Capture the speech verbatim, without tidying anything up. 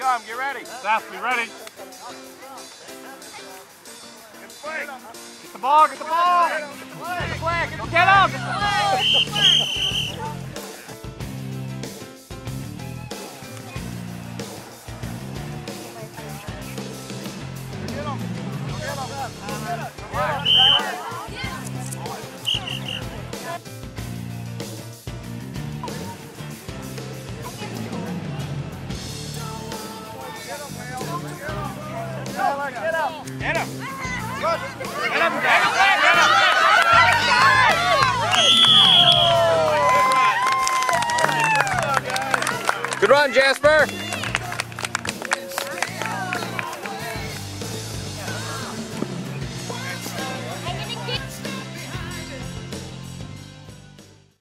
come. Get ready. Jasper, be ready. Get the ball, get the ball. Get the flag, get the flag. Get up. Get the flag. Get him! Get him! Good! Get him! Get him! Good run, Jasper!